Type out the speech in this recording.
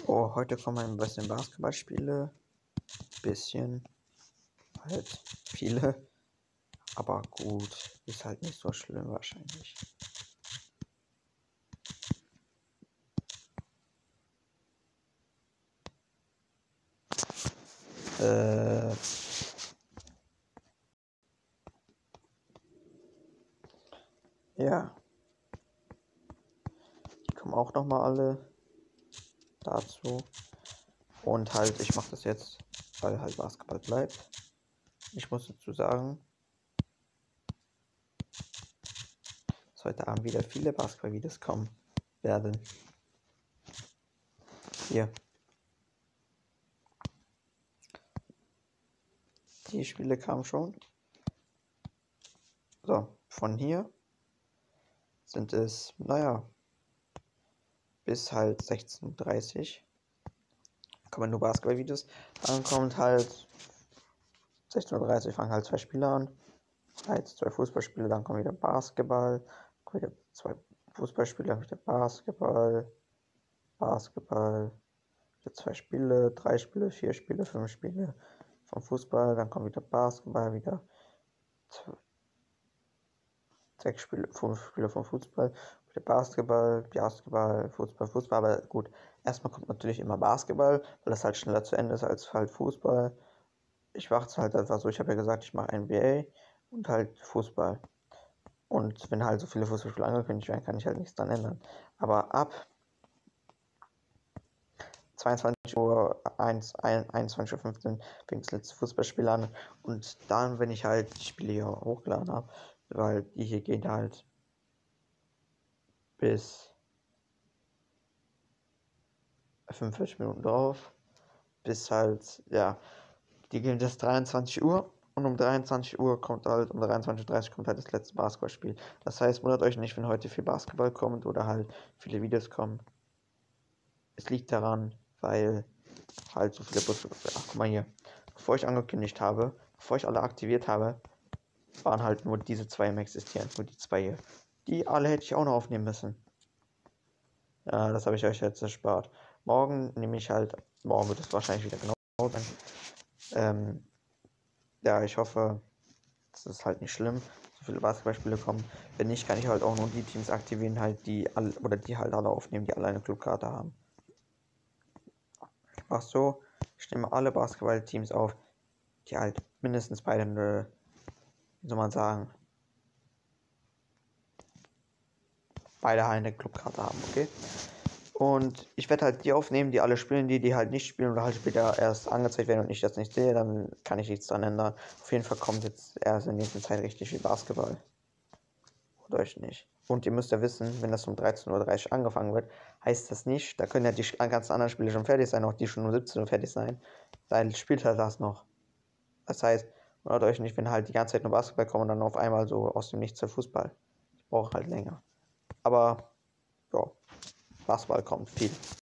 Oh, heute kommen ein bisschen Basketballspiele. Bisschen. Halt viele. Aber gut. Ist halt nicht so schlimm wahrscheinlich. Ja. Die kommen auch nochmal alle dazu. Und halt, ich mache das jetzt, weil halt Basketball bleibt. Ich muss dazu sagen, dass heute Abend wieder viele Basketball-Videos kommen werden. Hier. Die Spiele kamen schon. So, von hier sind es, naja, bis halt 16:30 Uhr kommen nur Basketball-Videos. Dann kommt halt 16:30 Uhr fangen halt 2 Spiele an. Halt 2 Fußballspiele, dann kommt wieder Basketball. Kommt wieder 2 Fußballspiele, dann wieder Basketball. Wieder 2 Spiele, 3 Spiele, 4 Spiele, 5 Spiele vom Fußball. Dann kommt wieder Basketball, wieder 6 Spiele, 5 Spiele vom Fußball. Wieder Basketball, Fußball. Aber gut, erstmal kommt natürlich immer Basketball, weil das halt schneller zu Ende ist als halt Fußball. Ich mache es halt einfach so, ich habe ja gesagt, ich mache NBA und halt Fußball. Und wenn halt so viele Fußballspiele angekündigt werden, kann ich halt nichts dran ändern. Aber ab 22 Uhr, 21:15 Uhr fängt das letzte Fußballspiel an. Und dann, wenn ich halt die Spiele hier hochgeladen habe, weil die hier gehen halt bis 45 Minuten drauf, bis halt, ja, die gehen bis 23 Uhr und um 23 Uhr kommt halt, um 23:30 Uhr kommt halt das letzte Basketballspiel. Das heißt, wundert euch nicht, wenn heute viel Basketball kommt oder halt viele Videos kommen. Es liegt daran, weil halt so viele Busse. Ach, guck mal hier. Bevor ich angekündigt habe, bevor ich alle aktiviert habe, waren halt nur diese 2 im Existieren. Nur die 2 hier. Die alle hätte ich auch noch aufnehmen müssen. Ja, das habe ich euch jetzt erspart. Morgen nehme ich halt. Morgen wird es wahrscheinlich wieder genau sein. Ja, ich hoffe, es ist halt nicht schlimm, so viele Basketballspiele kommen. Wenn nicht, kann ich halt auch nur die Teams aktivieren, halt die alle oder die halt alle aufnehmen, die alle eine Clubkarte haben. Ich mach so, ich nehme alle Basketballteams auf, die halt mindestens beide eine, wie soll man sagen, beide halt eine Clubkarte haben, okay? Und ich werde halt die aufnehmen, die alle spielen, die halt nicht spielen oder halt später erst angezeigt werden und ich das nicht sehe, dann kann ich nichts dran ändern. Auf jeden Fall kommt jetzt erst in nächster Zeit richtig viel Basketball. Oder euch nicht. Und ihr müsst ja wissen, wenn das um 13:30 Uhr angefangen wird, heißt das nicht, da können ja die ganzen anderen Spiele schon fertig sein, auch die schon um 17 Uhr fertig sein. Dann spielt halt das noch. Das heißt, wundert euch nicht, wenn halt die ganze Zeit nur Basketball kommt und dann auf einmal so aus dem Nichts der Fußball. Ich brauche halt länger. Aber, ja, Basketball kommt viel.